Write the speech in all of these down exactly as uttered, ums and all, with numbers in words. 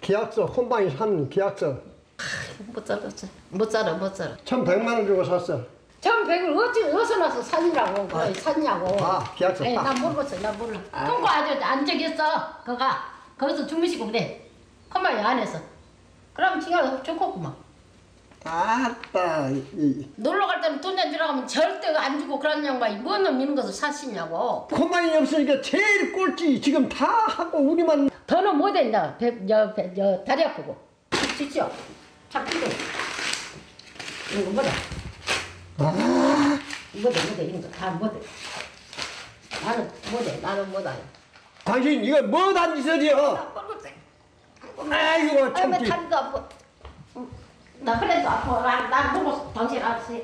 계약서, 콤바인 산 계약서. 못 살았어. 못 살아, 못 살아. 천백만 원 주고 샀어. 천백을 어찌 어디서 나서 사느라고 아. 샀냐고. 아, 계약서. 네, 아. 난 모르겠어, 난 몰라. 아. 통과 아주 안 적였어, 그가. 거기서 주무시고 그래. 컴마이 안에서. 그럼 지가 좋겠구만. 아따, 이. 놀러 갈 때는 돈 안 주라고 하면 절대 안 주고 그런 양반이 뭔 놈 이런 것을 사시냐고. 콤바인이 없으니까 제일 꼴찌. 지금 다 하고 우리만. 더는 못 했나? 배, 여, 배, 여, 다리 아프고. 진짜. 잡히고. 이거 뭐다? 아. 뭐다, 뭐다, 이런 거 다 뭐다. 나는 뭐다, 나는 뭐다. 당신 이거 뭐 단짓이요? 아이고, 참. 참지. 다리도 아프고. 나 그래도 아파. 나, 나 보고 당신 알았어.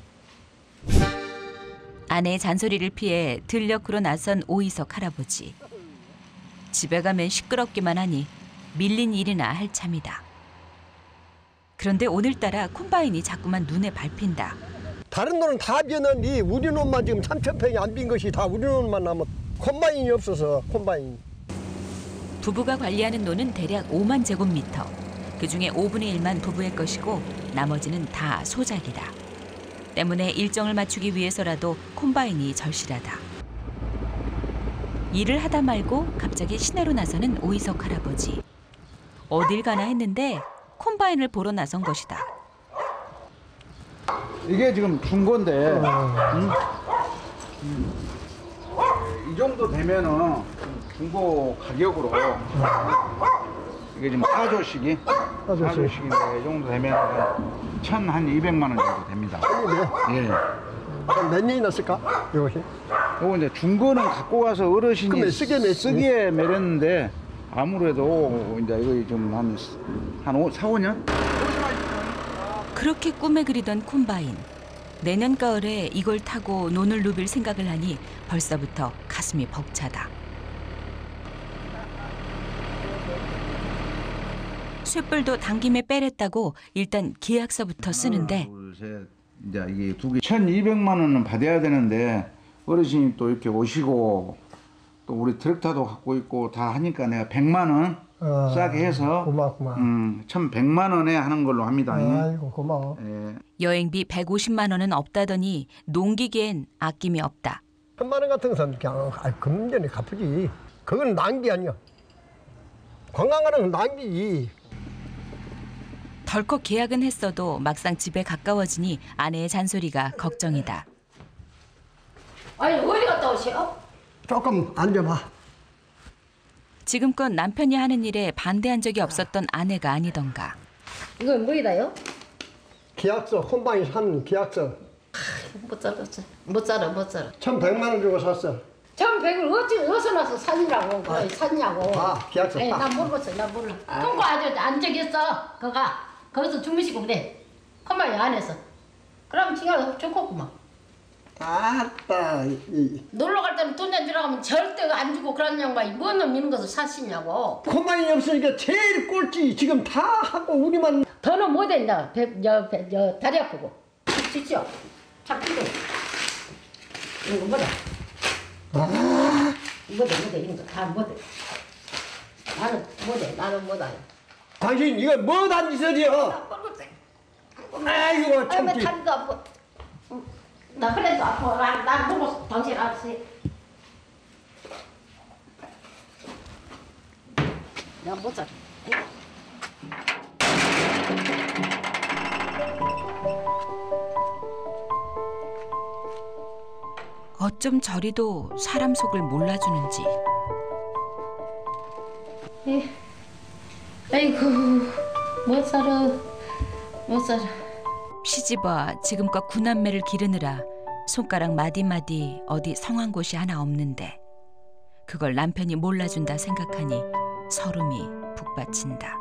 아내의 잔소리를 피해 들녘으로 나선 오이석 할아버지. 집에 가면 시끄럽기만 하니 밀린 일이나 할 참이다. 그런데 오늘따라 콤바인이 자꾸만 눈에 밟힌다. 다른 놈은 다 비었는데 우리 놈만 지금 삼천 평이 안 빈 것이 다 우리 놈만 남아. 콤바인이 없어서 콤바인. 부부가 관리하는 논은 대략 오만 제곱미터. 그중에 오분의 일만 부부의 것이고 나머지는 다 소작이다. 때문에 일정을 맞추기 위해서라도 콤바인이 절실하다. 일을 하다 말고 갑자기 시내로 나서는 오이석 할아버지. 어딜 가나 했는데 콤바인을 보러 나선 것이다. 이게 지금 중고인데 음? 음. 이 정도 되면은 중고 가격으로 이게 지금 사조식이 사조식인데 이 정도 되면 천 한 이백만 원 정도 됩니다. 예. 몇 년이 났을까? 이것이? 요거 이제 중고는 갖고 가서 어르신이 그러면 쓰게 매- 쓰기에 매렸는데 아무래도 이제 이거 좀 한 한 사, 오 년? 그렇게 꿈에 그리던 콤바인. 내년 가을에 이걸 타고 논을 누빌 생각을 하니 벌써부터 가슴이 벅차다. 쇳불도 당김에 빼랬다고 일단 계약서부터 쓰는데 둘, 셋, 이제 이게 두 개. 천이백만 원은 받아야 되는데 어르신이 또 이렇게 오시고 또 우리 트랙터도 갖고 있고 다 하니까 내가 백만 원 어, 싸게 해서 고마워, 고마워. 음, 천백만 원에 하는 걸로 합니다. 아이고, 고마워. 예. 여행비 백오십만 원은 없다더니 농기계엔 아낌이 없다. 천만 원 같은 것은 그냥 아, 금전에 갚으지. 그건 낭비 아니야. 관광하는 건 낭비지. 덜컥 계약은 했어도 막상 집에 가까워지니 아내의 잔소리가 걱정이다. 아니, 어디 갔다 오시오? 조금 앉아봐. 지금껏 남편이 하는 일에 반대한 적이 없었던 아내가 아니던가. 이건 뭐이다요? 계약서, 콤바인 산 계약서. 못 살았어. 못 살아, 못 살아. 천백만 원 주고 샀어. 천백을 어찌 어디서 나서 사느라고, 그걸 샀냐고. 아, 계약서. 네, 아. 난 모르겠어, 난 몰라. 통과 아주 안 적였어, 그가. 거기서 주무시고 그래. 컴마이 안에서. 그럼 지가 좋겠구만. 아따, 이. 놀러 갈 때는 돈 안 주라고 하면 절대 안 주고 그런 양반이 뭔 놈 이런 것을 사시냐고. 콤바인이 없으니까 제일 꼴찌. 지금 다 하고 우리만. 더는 못 했나? 배, 여, 배, 여, 다리 아프고. 진짜. 잡히고. 이거 뭐다? 아. 뭐다, 뭐다, 이런 거 다 뭐다. 나는 뭐다, 나는 뭐다. 당신 이거 뭐 단짓이요? 아이고, 아이고, 참지. 다리도 아프고. 나 그래도 아파. 나, 나 보고 당신 알았어. 나 못 살아. 어쩜 저리도 사람 속을 몰라주는지. 에이, 아이고, 못 살아. 못 살아. 시집와 지금껏 구남매를 기르느라 손가락 마디마디 어디 성한 곳이 하나 없는데 그걸 남편이 몰라준다 생각하니 서름이 북받친다.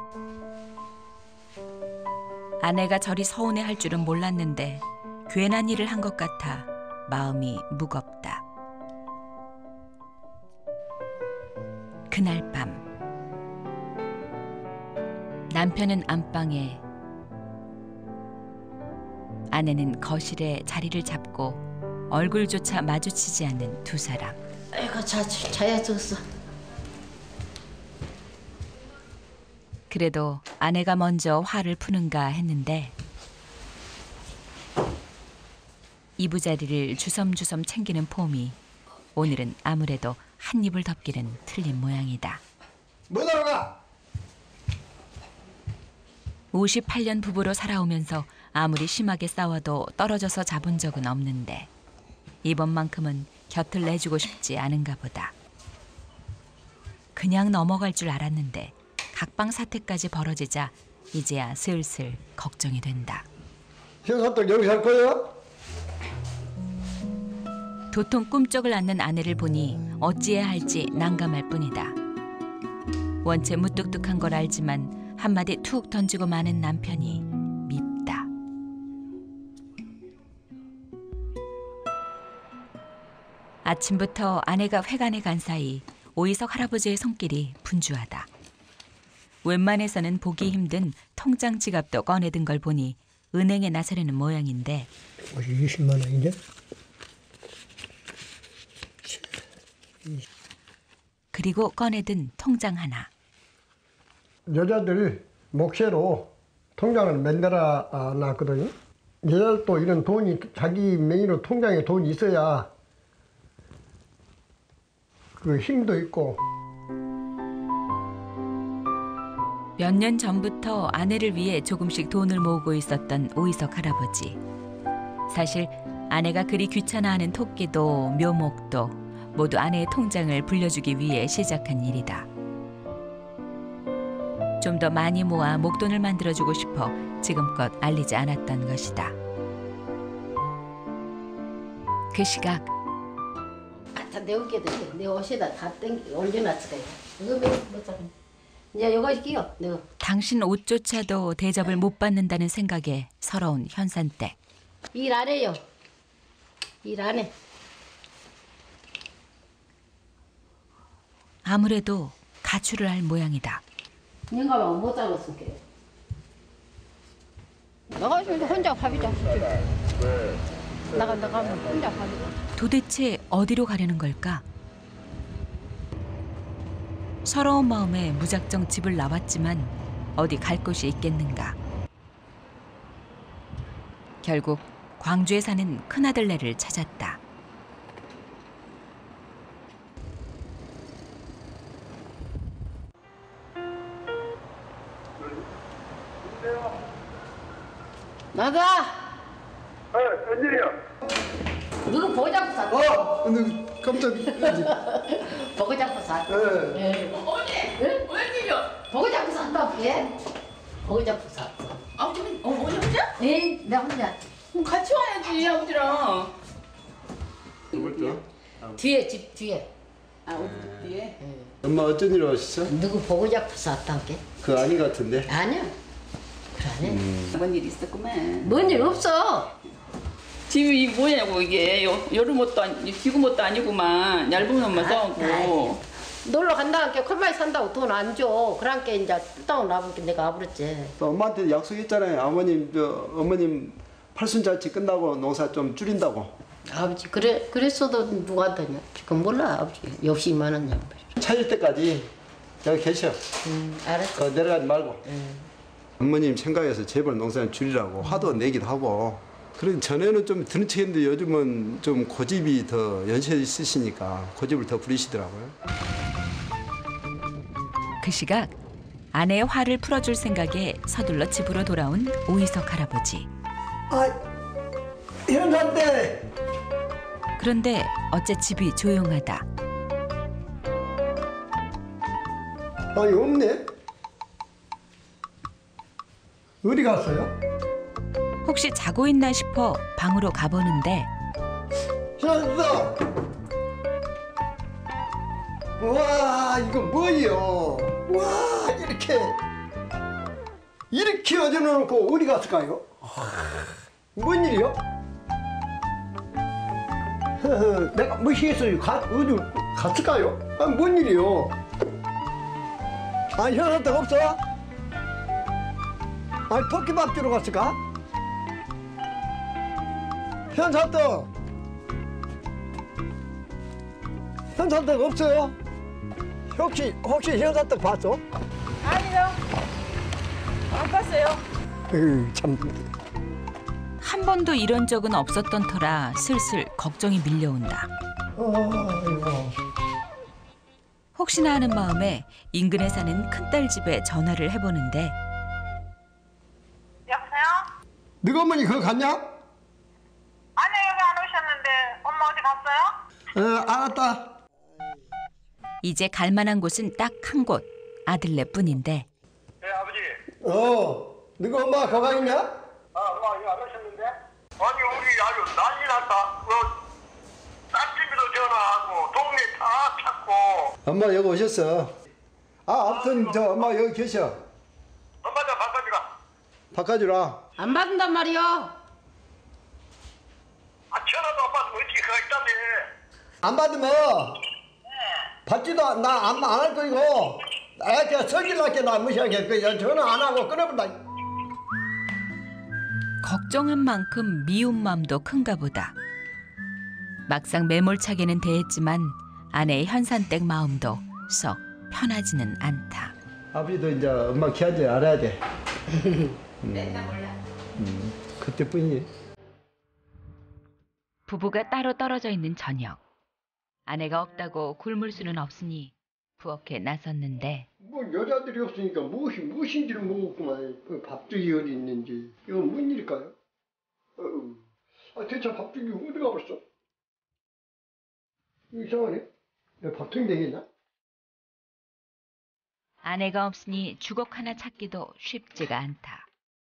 아내가 저리 서운해할 줄은 몰랐는데 괜한 일을 한 것 같아 마음이 무겁다. 그날 밤 남편은 안방에, 아내는 거실에 자리를 잡고 얼굴조차 마주치지 않는 두 사람. 아이고, 자, 자야 졌어. 그래도 아내가 먼저 화를 푸는가 했는데 이부자리를 주섬주섬 챙기는 폼이 오늘은 아무래도 한 입을 덮기는 틀린 모양이다. 뭐 하러 가? 오십팔 년 부부로 살아오면서 아무리 심하게 싸워도 떨어져서 잡은 적은 없는데 이번만큼은 곁을 내주고 싶지 않은가 보다. 그냥 넘어갈 줄 알았는데 각방 사태까지 벌어지자 이제야 슬슬 걱정이 된다. 현사떡 여기 살 거예요? 도통 꿈쩍을 않는 아내를 보니 어찌해야 할지 난감할 뿐이다. 원체 무뚝뚝한 걸 알지만 한마디 툭 던지고 마는 남편이 밉다. 아침부터 아내가 회관에 간 사이 오이석 할아버지의 손길이 분주하다. 웬만해서는 보기 힘든 통장 지갑도 꺼내든 걸 보니 은행에 나서려는 모양인데 이십만 원인데? 그리고 꺼내든 통장 하나. 여자들 목세로 통장을 만들어 놨거든요. 여자들도 이런 돈이 자기 명의로 통장에 돈이 있어야 그 힘도 있고. 몇 년 전부터 아내를 위해 조금씩 돈을 모으고 있었던 오이석 할아버지. 사실 아내가 그리 귀찮아하는 토끼도 묘목도 모두 아내의 통장을 불려주기 위해 시작한 일이다. 좀 더 많이 모아 목돈을 만들어주고 싶어 지금껏 알리지 않았던 것이다. 그 시각 다 내 옷에다 내 옷에다 다 땡기 올려놨어. 이거 몇 장? 이제 이거 끼워. 내가. 당신 옷조차도 대접을 못 받는다는 생각에 서러운 현산댁. 일 안 해요. 일 안 해. 아무래도 가출을 할 모양이다. 영감하고 못 잡았으면 그래. 나가서 혼자 밥이자. 나가 나가면 혼자 밥이자. 도대체 어디로 가려는 걸까? 서러운 마음에 무작정 집을 나왔지만 어디 갈 곳이 있겠는가. 결국 광주에 사는 큰아들네를 찾았다. 나가. 어, 웬일이야? 누구 보고 잡고 샀어? 어, 근데 깜짝. 보고 잡고 샀어. 네. 어머니, 응? 웬일이야? 보고 잡고 샀다 그게? 보고 잡고 샀어. 아버지, 어머니 혼자? 에? 내 혼자. 그럼 같이 와야지, 아버지랑. 뒤에 집 뒤에. 아, 어디 뒤에? 엄마 어쩐 일로 왔었어? 누구 보고 잡고 샀다 그게? 그거 아닌 것 같은데. 아니야. 그래 안 해. 뭔 일 있었구만. 뭔 일 없어. 집이 이게 뭐냐고, 이게. 여, 여름 옷도 아니, 기구 옷도 아니구만. 얇은 옷만 싸우고. 놀러 간다니까 콜마이 산다고 돈 안 줘. 그러니까 이제 뜯다고 나보니까 내가 아부렸지. 또 엄마한테 약속했잖아요. 어머님 저 어머님 팔순잔치 끝나고 농사 좀 줄인다고. 아버지 그래 그랬어도 누구한테냐? 지금 몰라 아버지. 욕심이 많았냐. 찾을 때까지 여기 계셔. 음 알았어. 거 내려가지 말고. 음. 어머님 생각해서 제발 농사를 줄이라고 화도 내기도 하고. 그런 전에는 좀 드는 척했는데 요즘은 좀 고집이 더 연세 있으시니까 고집을 더 부리시더라고요. 그 시각 아내의 화를 풀어줄 생각에 서둘러 집으로 돌아온 오이석 할아버지. 아, 현사 때. 그런데 어째 집이 조용하다. 아니 없네. 어디 갔어요? 혹시 자고 있나 싶어 방으로 가보는데 현사. 와 이거 뭐예요? 와 이렇게 이렇게 어져놓고 어디 갔을까요? 뭔 일이요? 허허, 내가 뭐 했어요? 가, 어디 갔을까요? 아, 뭔 일이요? 아 현사떡 없어? 아니 토끼밥 주러 갔을까? 현사떡 현사떡 없어요? 혹시 혹시 현사떡 봤어? 아니요. 으, 참. 한 번도 이런 적은 없었던 터라 슬슬 걱정이 밀려온다. 아이고. 혹시나 하는 마음에 인근에 사는 큰딸 집에 전화를 해보는데 여보세요? 너희 어머니 그거 갔냐? 아니 여기 안 오셨는데 엄마 어디 갔어요? 어, 알았다. 이제 갈 만한 곳은 딱 한 곳, 아들네뿐인데 네, 아버지. 어, 너희 엄마 그거 가 있냐? 아, 엄마 이거 안 오셨는데? 아니, 우리 아주 난리 났다. 뭐, 딴 집에도 전화하고, 동네 다 찾고. 엄마 여기 오셨어. 아, 아무튼 저 엄마 여기 계셔. 엄마 좀 바꿔주라. 바꿔주라. 안 받는단 말이요. 아, 전화도 안 받으면 어떻게 그가 있다며. 안 받으면 받지도 나안 안 할 거이고. 아, 그냥 성질 날게 나 무시하게 그 전화 안 하고 끊어본다. 걱정한 만큼 미운 마음도 큰가 보다. 막상 매몰차게는 대했지만 아내의 현산댁 마음도 썩 편하지는 않다. 아버지도 이제 엄마 귀한지 알아야 돼. 맨날 몰라. 음, 그때뿐이지. 부부가 따로 떨어져 있는 저녁. 아내가 없다고 굶을 수는 없으니 부엌에 나섰는데 뭐 여자들이 없으니까 무엇이 무엇인지를 모르겠구만. 그 밥죽이 어디 있는지. 이거 뭔 일일까요? 어, 아 대체 밥죽이 어디 가버렸어? 이상하네. 내 밥통이 되겠냐? 아내가 없으니 주걱 하나 찾기도 쉽지가 않다.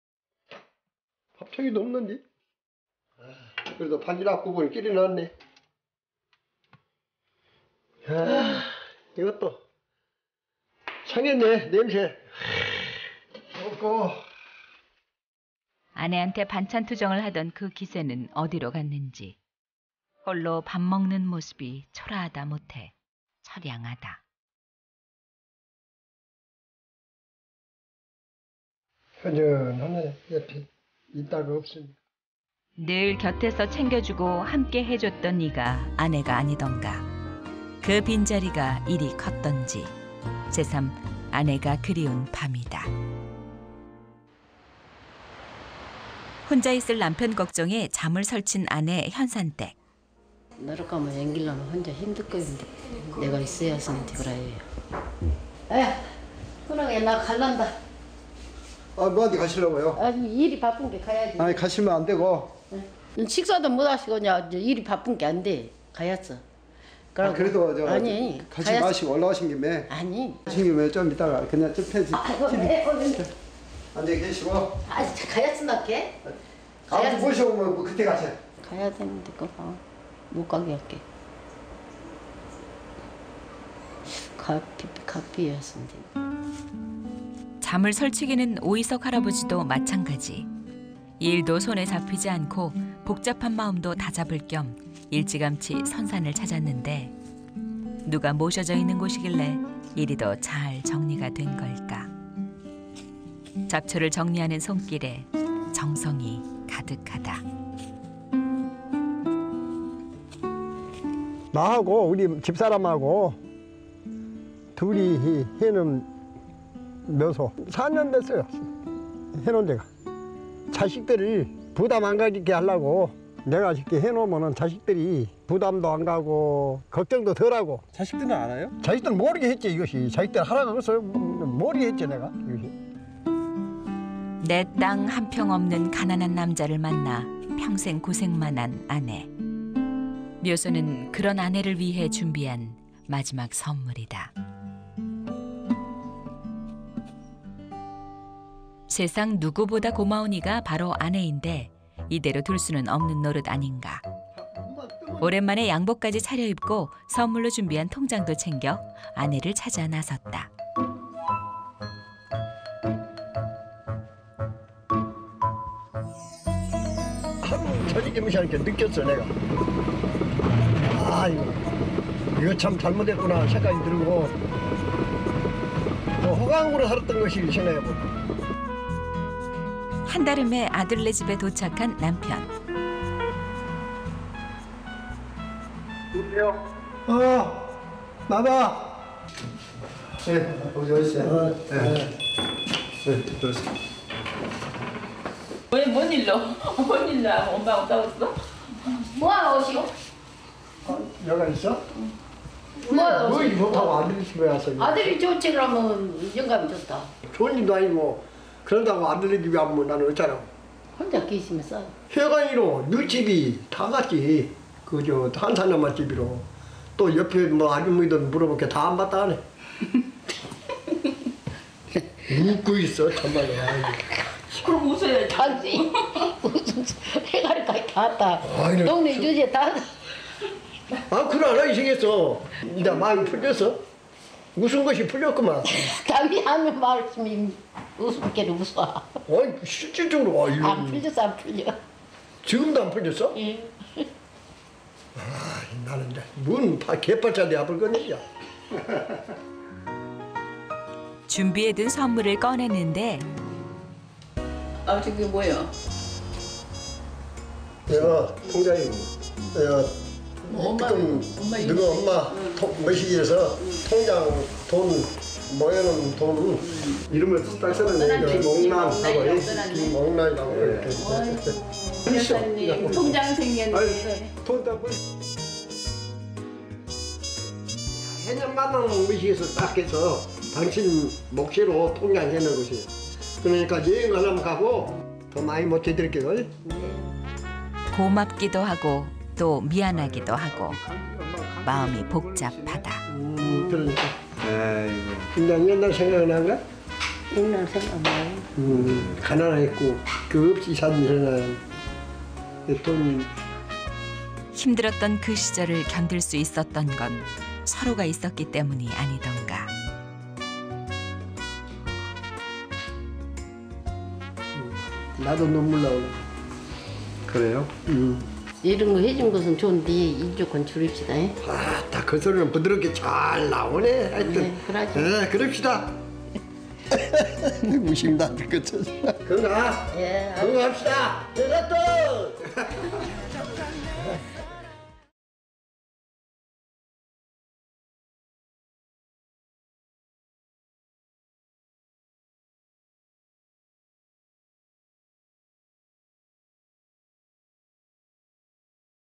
밥통이도 없는데. 아, 그래도 바지락 부분이 끼리 나왔네. 아, 이것도 상했네. 냄새. 없고. 아내한테 반찬 투정을 하던 그 기세는 어디로 갔는지 홀로 밥 먹는 모습이 초라하다 못해 처량하다. 현전하네. 옆에 있다가 없으니까. 늘 곁에서 챙겨주고 함께 해줬던 이가 아내가 아니던가. 그 빈자리가 이리 컸던지 새삼 아내가 그리운 밤이다. 혼자 있을 남편 걱정에 잠을 설친 아내 현산댁. 너를 가면 연기려면 혼자 힘들 거인데 내가 있어야 하는데 그래요. 에, 그러게 나 갈란다. 아, 뭐한테 가시려고요? 아니 일이 바쁜 게 가야지. 아니, 가시면 안 되고. 응. 식사도 못 하시고 그냥 이제 일이 바쁜 게 안 돼. 가야지. 아, 그래도 저 아니 같이 가야지. 마시고 올라가신 김에 아니. 하신 김에 좀 이따가 그냥 좀 펴지. 아이고 왜 얼른 앉아 계시고. 아 가야지 나게. 아무튼 보시고 뭐 그때 가세요. 가야 되는데 그거 못 가게 할게. 가피 가피였는데. 잠을 설치기는 오이석 할아버지도 마찬가지. 일도 손에 잡히지 않고 복잡한 마음도 다잡을 겸 일찌감치 선산을 찾았는데 누가 모셔져 있는 곳이길래 이리도 잘 정리가 된 걸까. 잡초를 정리하는 손길에 정성이 가득하다. 나하고 우리 집사람하고 둘이 해는 묘소 사 년 됐어요. 해놓은 데가. 자식들을 부담 안 가게 하려고 내가 이렇게 해놓으면 자식들이 부담도 안 가고 걱정도 덜 하고. 자식들은 알아요? 자식들은 모르게 했지 이것이. 자식들 하라고 했어요. 모르게 했지 내가 이것이. 내 땅 한 평 없는 가난한 남자를 만나 평생 고생만 한 아내. 묘소는 그런 아내를 위해 준비한 마지막 선물이다. 세상 누구보다 고마운 이가 바로 아내인데 이대로 둘 수는 없는 노릇 아닌가. 오랜만에 양복까지 차려입고 선물로 준비한 통장도 챙겨 아내를 찾아 나섰다. 저녁에 무시하니까 느꼈어 내가. 아 이거 이거 참 잘못했구나 생각이 들고 또 호강으로 살았던 것이 생각해보고. 한달음에 아들네 집에 도착한 남편. 누구세요? 어 나다. 네, 어디 오세요? 어, 네. 네, 들어오세요. 왜 뭔 일로? 뭔 일로 하고 엄마하고 싸웠어? 뭐하러 오시오? 여가 있어? 뭐하러 뭐 오시오? 못하고 아들이 집에 와서. 아들이 좋지 그러면 영감이 좋다. 좋은 일도 아니고 그런다고 아들이 집에 와면 나는 어쩌라고. 혼자 계시면서 회관이로 นื้집이 다 갔지. 그저 한산엄마 집이로. 또 옆에 뭐 아주머니들 물어볼게 다 안 봤다 하네. 웃고 있어 정말로. 그럼 웃어야지. 다지. 무슨 해가리까지 다 왔다. 아이고, 동네 주제 다. 아 그래 안 하기 생겼어. 이제 마음이 풀렸어. 웃은 것이 풀렸구만. 담이 하면 말씀이 웃음께는 웃어. 어이 실질적으로 와 이거. 안 풀렸어 안 풀려. 지금도 안 풀렸어? 예. 아 나는 이제 뭔 개빨차대 앞을 꺼내냐. 준비해둔 선물을 꺼냈는데 아 저게 뭐예요? 내가 통장이 내가 엄마, 조금 엄마 너가 엄마 통- 머시기에서 통장 돈 모여놓은 돈 이름을 딱 써놨네. 목란하고 목란이라고 이렇게. 여사님 통장 생겼는데 아니 돈딱 해년 만나는 머시기에서 딱 해서 당신 몫으로 통장 해놓은 것이에요. 그러니까 여행 가려면 가고 더 많이 못 해드릴게요. 고맙기도 하고 또 미안하기도 하고 마음이 복잡하다. 음, 그러니까. 아이고. 그냥 옛날 생각나가? 옛날 생각나요. 음, 가난했고 그 없이 산 생활. 돈 힘들었던 그 시절을 견딜 수 있었던 건 서로가 있었기 때문이 아니던가. 나도 눈물 나오네. 그래요? 음. 이런 거 해준 것은 좋은데 일조건 줄입시다. 예? 아, 다 그 소리는 부드럽게 잘 나오네. 하여튼. 네, 그러죠. 네, 그럽시다. 무심다 그쵸. 건강. 예. 건강합시다. 내가 또.